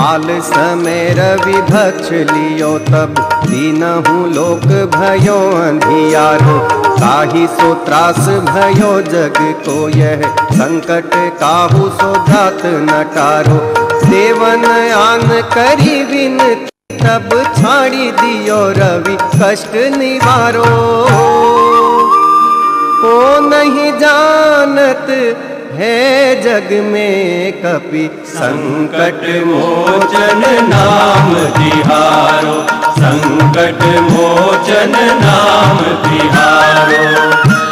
काल समय रवि भक्ष लियो तब दीनहु लोक भयो अंधियारो। ताहि सो त्रास भयो जग को यह संकट काहू सो जात न टारो। देवन आन करी विनती तब छाड़ी दियो रवि कष्ट निवारो। ओ नहीं जानत है जग में कपि संकट मोचन नाम तिहारो। संकट मोचन नाम तिहारो।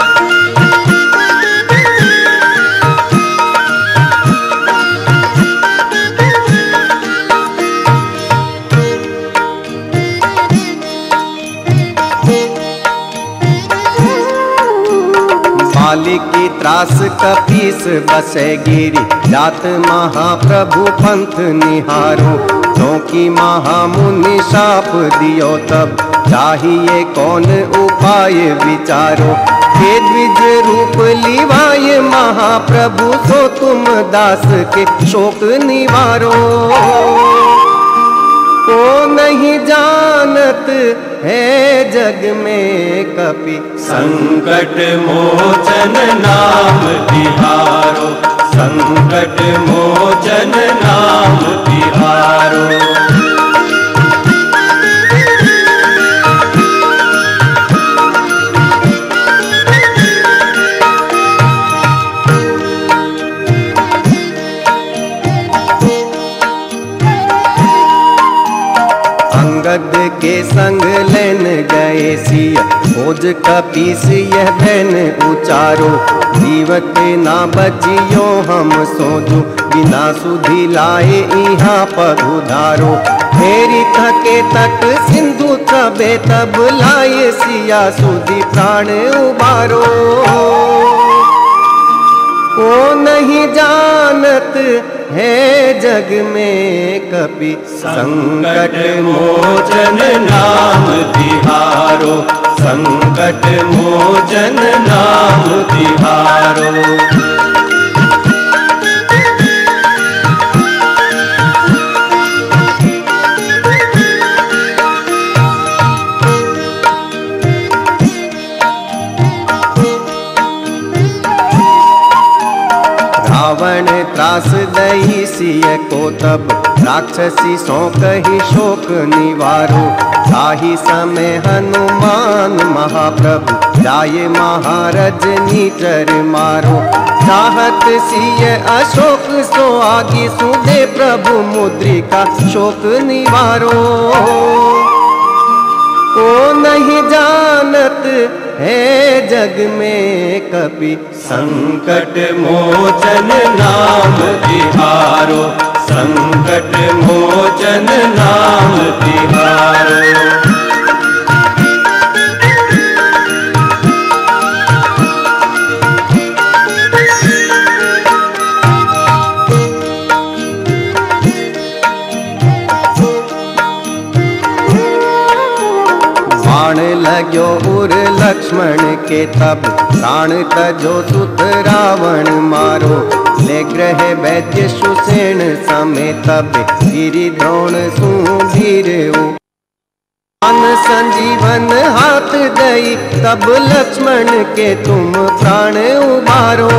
बाली की त्रास कपीस बसे गिरी जात महाप्रभु पंथ निहारो। क्योंकि महामुनि शाप दियो तब चाहिए कौन उपाय विचारो। हे द्विज रूप लिवाय महाप्रभु सो तुम दास के शोक निवारो। को नहीं जानत है जग में कपि संकट मोचन नाम तिहारो। संकट मोचन नाम तिहारो। अंगद के संग लेन गए सिया खोज कपीस यह बहन उचारो। जीवते ना बचियो हम सोजू बिना सुधी लाए यहाँ पधुधारो। फेरी थके तट सिंधु तबे तब लाए सिया सुधी प्राण उबारो। ओ नहीं जानत है जग में कपि संकट मोचन नाम तिहारो। संकट मोचन नाम तिहारो। रावण त्रास दही सिय को तब राक्षसी सो कही शोक निवारो। ताहि समय हनुमान महाप्रभु जाये महारज नीचर मारो। चाहत सिय अशोक सो आगी सुदे प्रभु मुद्रिका शोक निवारो। को नहीं जानत है जग में कपि संकट मोचन नाम तिहारो। संकट मोचन नाम तिहारो। बाण लाग्यो उर लक्ष्मण के तब प्राण तजो सुत रावण मारो। ले ग्रह वैद्य सुसेन समय तब गिरि द्रोण सुधीर अन संजीवन हाथ दई तब लक्ष्मण के तुम प्राण उबारो।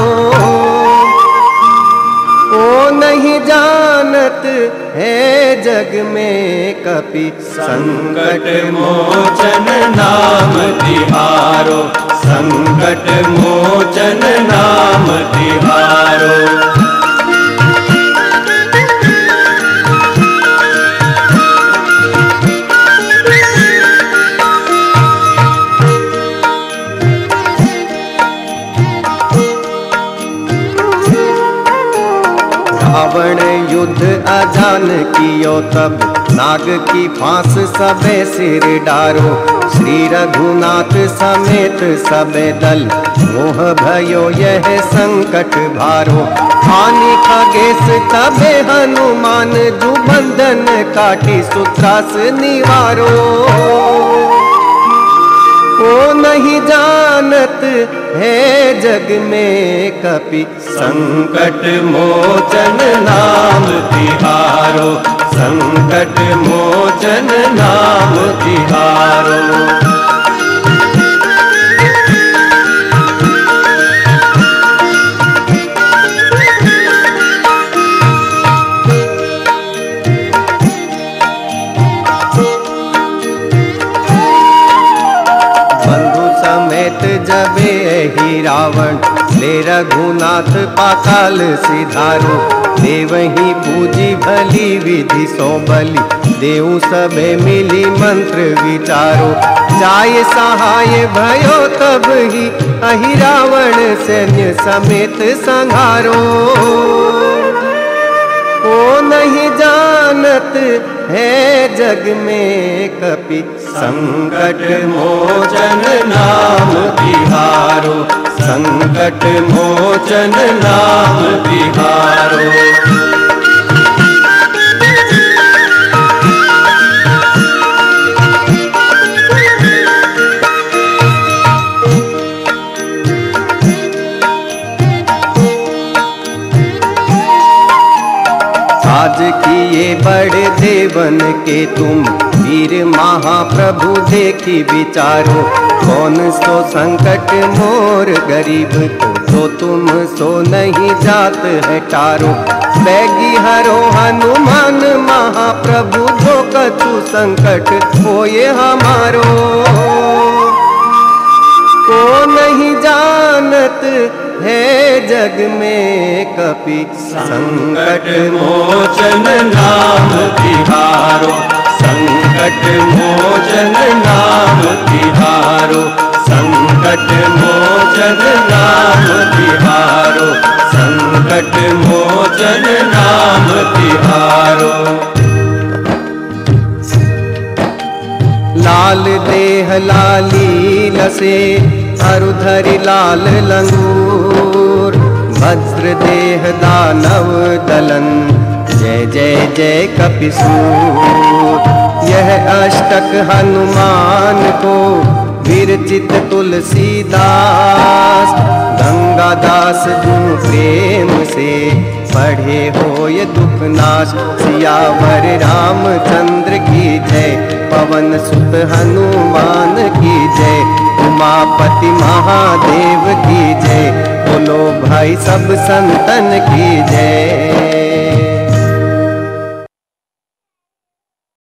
ओ नहीं जानत है जग में कपि संकट मोचन नाम तिहारो। संकट मोचन नाम तिहारो। रावण युद्ध अजान कियो तब नाग की फांस सबे सिर डारो। श्री रघुनाथ समेत सबे दल मोह भयो यह संकट भारो। हानि खगेश तबे हनुमान जु बंधन काटी सुत्रास निवारो। ओ नहीं जानत है जग में कपि संकट मोचन नाम तिहारो। संकट मोचन नाम तिहारो। जबे ही रावण ले रघुनाथ पाताल सिधारो। देवही पूजी भली विधि सो बलि देव सबे मिली मंत्र विचारो। जाय सहाय भयो तब ही अहि रावण सैन्य समेत संहारो। ओ नहीं जानत है जग में कपि संकट मोचन नाम तिहारो। संकट मोचन नाम तिहारो। आज किए बड़े देवन के तुम वीर महाप्रभु देखी विचारो। कौन सो संकट मोर गरीब को तो तुम सो नहीं जात है टारो। बैगी हरो हनुमान महाप्रभु जो कछु संकट होए हमारो। को नहीं जानत है जग में कपि संकट मोचन नाम तिहारो। संकट मोचन नाम तिहारो। संकट मोचन नाम तिहारो। संकट मोचन नाम तिहारो। लाल देह लाली लसे अरुधरि लाल लंगूर। वज्र देह दानव दलन जय जय जय कपिसूर। यह अष्टक हनुमान को विरचित तुलसीदास। गंगादास जो प्रेम से पढ़े हो ये दुख नाश। सियावर रामचंद्र की जय पवन सुत हनुमान की जय। उमापति महादेव की जय। बोलो भाई सब संतन की जय।